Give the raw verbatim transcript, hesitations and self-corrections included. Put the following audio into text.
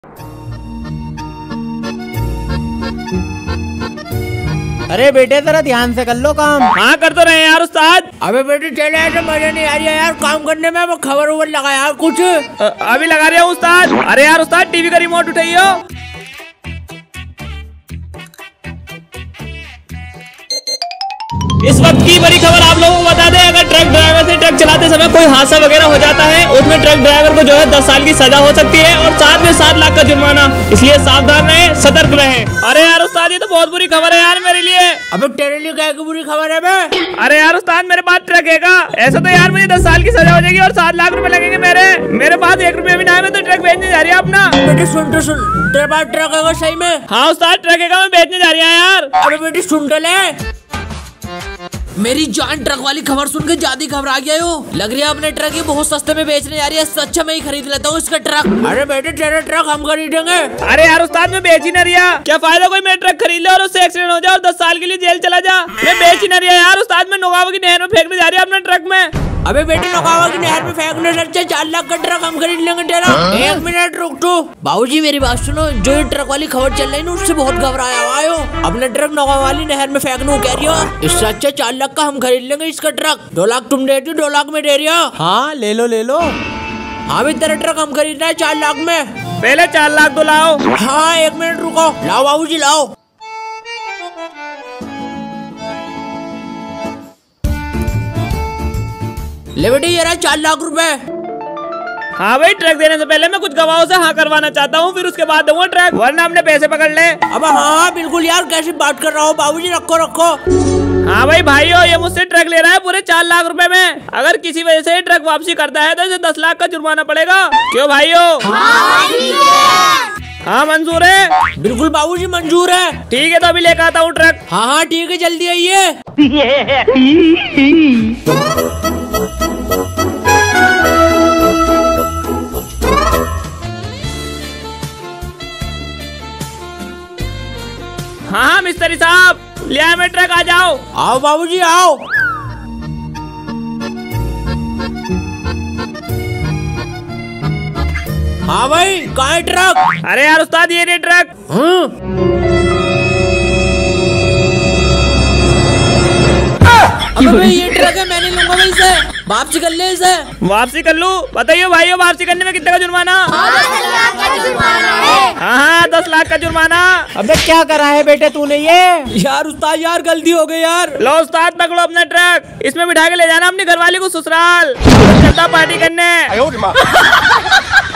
अरे बेटे जरा ध्यान से कर लो काम। हाँ कर तो रहे यार उस्ताद। अबे बेटे चले यार, मजा नहीं आ रही है यार काम करने में। खबर उबर लगा यार कुछ। अ, अभी लगा रहा हूँ उस्ताद। अरे यार उस्ताद टीवी का रिमोट उठाइयो। इस वक्त की बड़ी खबर आप लोगों को बता दें, अगर ट्रक ड्राइवर से ट्रक चलाते समय कोई हादसा वगैरह हो जाता है, उसमें ट्रक ड्राइवर को जो है दस साल की सजा हो सकती है और साथ में सात लाख का जुर्माना। इसलिए सावधान रहें, सतर्क रहें। अरे यार उस्ताद ये तो बहुत बुरी खबर है यार मेरे लिए। अबे तेरे लिए क्या बुरी खबर है बे? अरे यार उस्ताद मेरे पास ट्रक हैगा। ऐसा तो यार मुझे दस साल की सजा हो जाएगी और सात लाख रुपए लगेंगे मेरे। मेरे पास एक रुपये भी ना है, मैं तो ट्रक बेचने जा रही है अपना। बेटे सुन तो सुन, तेरे पास ट्रक है सही में? हाँ उस्ताद ट्रक हैगा, मैं बेचने जा रही है यार। अबे बेटी सुन तो ले, मेरी जान ट्रक वाली खबर सुन के ज्यादा घबरा गया हो। लग रही है अपने ट्रक ही बहुत सस्ते में बेचने जा रही है। इससे अच्छा मैं ही खरीद लेता हूँ इसका ट्रक। अरे बेटे तेरा ट्रक हम खरीदेंगे। अरे यार उस्ताद मैं बेच ही न रिया। क्या फायदा कोई मेरा ट्रक खरीद ले और उससे एक्सीडेंट हो जाए और दस साल के लिए जेल चला जा। मैं बेच ही न रिया यार उस्ताद। मैं नौगावा की नहर में फेंकने जा रही है अपना ट्रक में। अबे बेटे नौगावा की नहर में फेंकने से अच्छा चार लाख का ट्रक हम खरीद लेंगे तेरा। एक मिनट रुक तू। बाबूजी मेरी बात सुनो, जो ये ट्रक वाली खबर चल रही है उससे बहुत घबराया हुआ हो। अपने ट्रक नौगावा वाली नहर में फेंकने कह रही हो। इससे अच्छा चार लाख का हम खरीद लेंगे इसका ट्रक। दो लाख तुम दे दी, दो लाख में दे रही हो। हाँ ले लो ले लो। हाँ भी तेरा ट्रक हम खरीदना है चार लाख में। पहले चार लाख तो लाओ। हाँ एक मिनट रुको, लाओ बाबूजी लाओ। ले बेटे ये रहा चार लाख रुपए। हाँ भाई ट्रक देने से पहले मैं कुछ गवाहों से हाँ करवाना चाहता हूँ, फिर उसके बाद दूंगा ट्रक, वरना अपने पैसे पकड़ ले। अब हाँ बिल्कुल यार, कैसी बात कर रहा हो बाबूजी, रखो रखो। हाँ भाई भाइयों ये मुझसे ट्रक ले रहा है पूरे चार लाख रुपए में। अगर किसी वजह से ट्रक वापसी करता है तो इसे दस लाख का जुर्माना पड़ेगा। क्यों भाइयों? हाँ मंजूर है? बिल्कुल बाबूजी मंजूर है। ठीक है तो अभी लेकर आता हूँ ट्रक। हाँ हाँ ठीक है जल्दी आइए। हाँ हाँ मिस्त्री साहब ले आए मैं ट्रक, आ जाओ। आओ बाबूजी आओ। हाँ भाई कहाँ है ट्रक? अरे यार उस्ताद ये रे ट्रक। अबे भाई ये ट्रक है, मैंने लूंगा भाई इसे। वापसी कर ले इसे। वापसी कर लूँ? बताइए भाइयों वापसी करने में कितने का जुर्माना? हाँ हाँ दस लाख का जुर्माना। अबे क्या करा है बेटे तूने ये? यार उस्ताद यार गलती हो गई यार। लो उस्ताद पकड़ो अपना ट्रक, इसमें बिठा के ले जाना अपनी घरवाली को ससुराल, चलता पार्टी करने।